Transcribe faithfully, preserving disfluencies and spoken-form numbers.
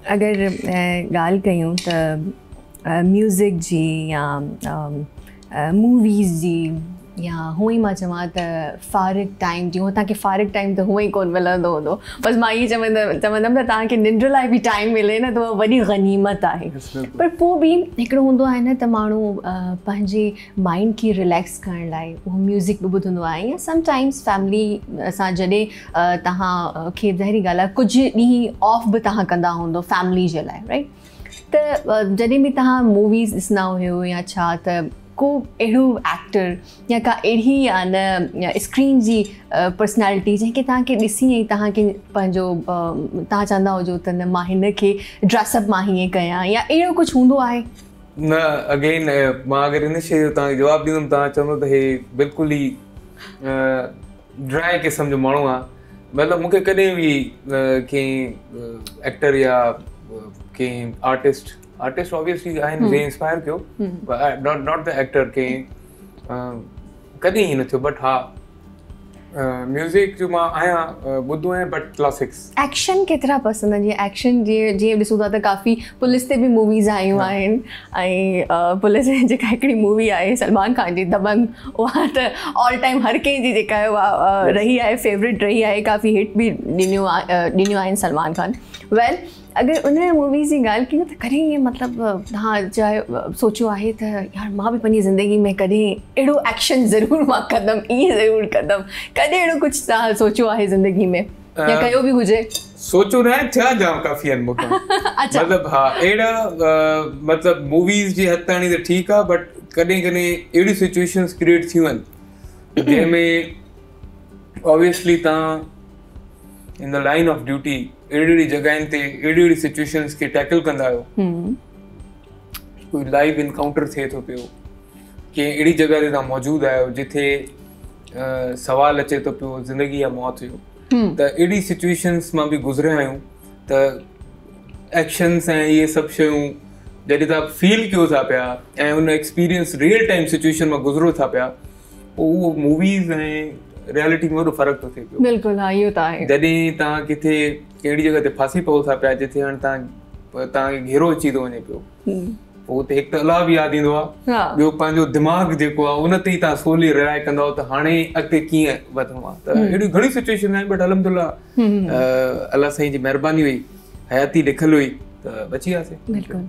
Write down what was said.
अगर ॻाल्हि कयूं त म्यूज़िक जी या मूवीज़ जी या हुअं ई मां चवां त फ़ारिग टाइम जी हुअं तव्हांखे फ़ारिग टाइम त हुअं ई कोन मिलंदो हूंदो बसि मां इहे चवंदमि चवंदमि त तव्हांखे निंड लाइ बि टाइम मिले न त उहा वॾी गनीमत आहे पर पोइ बि हिकिड़ो हूंदो आहे न त माण्हू पंहिंजे माइंड खे रिलैक्स करण लाइ उहो म्यूज़िक बि ॿुधंदो आहे या समटाइम्स फैमिली सां जॾहिं तव्हांखे ज़ाहिरी ॻाल्हि आहे कुझु ॾींहं ऑफ बि तव्हां कंदा हूंदो फैमिली जे लाइ राइट त जॾहिं बि तव्हां मूवीज़ ॾिसंदा हुयो या छा त को अहिड़ो एक्टर या का अहिड़ी या न स्क्रीन जी पर्सनैलिटी जंहिंखे तव्हांखे ॾिसी ऐं तव्हांखे पंहिंजो तव्हां चवंदा हुजो त न मां हिन खे ड्रेसअप मां हीअं कयां या अहिड़ो कुझु हूंदो आहे न अगेन मां अगरि हिन शइ जो तव्हांखे जवाबु ॾींदुमि तव्हां चवंदो त हे बिल्कुलु ई ड्राई क़िस्म जो माण्हू आहे मतिलबु मूंखे कॾहिं बि कंहिं एक्टर या कंहिं आर्टिस्ट आर्टिस्ट ऑब्वियसली आहिनि जंहिं इंस्पायर कयो नॉट नॉट द एक्टर कंहिं कॾहिं ई न थियो बट हा म्यूज़िक जो मां आहियां ॿुधो आहियां बट क्लासिक्स एक्शन केतिरा पसंदि आहे जीअं एक्शन जीअं जीअं ॾिसूं था त काफ़ी पुलिस ते बि मूवीज़ आयूं आहिनि ऐं पुलिस जेका हिकिड़ी मूवी आहे सलमान खान जी दबंग उहा त ऑल टाइम हर कंहिंजी जेका आहे उहा रही आहे फेवरेट रही आहे काफ़ी हिट बि ॾिनियूं ॾिनियूं आहिनि सलमान खान वेल अगरि उन मूवीज़ जी ॻाल्हि कयूं त कॾहिं ईअं मतिलबु तव्हां चाहे सोचियो आहे त यार मां बि पंहिंजी ज़िंदगी में कॾहिं अहिड़ो एक्शन ज़रूरु मां कंदमि ईअं ज़रूरु कंदमि कॾहिं अहिड़ो कुझु तव्हां सोचियो आहे ज़िंदगी में या कयो बि हुजे सोचो न थिया जाम काफ़ी आहिनि मूंखे मतिलबु हा अहिड़ा मतिलबु मूवीज़ जी हद ताणी त ठीकु आहे बट कॾहिं कॾहिं अहिड़ी सिचुएशन्स क्रिएट थियूं आहिनि जंहिंमें ऑब्वियसली तव्हां in the line of duty अहिड़ी अहिड़ी जॻहियुनि ते अहिड़ी अहिड़ी सिचुएशन्स खे टैकल कंदा आहियो कोई लाइव इनकाउंटर थिए थो पियो कंहिं अहिड़ी जॻह ते तव्हां मौजूदु आहियो जिथे सवाल अचे थो पियो ज़िंदगी या मौत जो त अहिड़ी सिचुएशन्स मां बि गुज़रिया आहियूं त एक्शन्स ऐं इहे सभु शयूं जॾहिं तव्हां फील कयो था पिया ऐं उन एक्सपीरियंस रियल टाइम सिचुएशन मां गुज़रो था पिया पोइ उहो मूवीज़ ऐं रियलिटी में वॾो फ़र्क़ु थो थिए पियो बिल्कुलु हा इहो त आहे जॾहिं तव्हां किथे कहिड़ी जॻह ते फासी पओ था पिया जिथे हाणे तव्हां तव्हांखे घेरो अची थो वञे पियो पोइ हुते हिकु त अलाह बि यादि ईंदो आहे ॿियो पंहिंजो दिमाग़ जेको आहे उन ते ई तव्हां सवली रिलाए कंदव त हाणे अॻिते कीअं वधिणो आहे त अहिड़ियूं घणियूं सिचुएशन आहिनि बट अलहमदुलिल्लाह अलाह साईं जी महिरबानी हुई हयाती लिखियलु हुई त बची वियासीं बिल्कुलु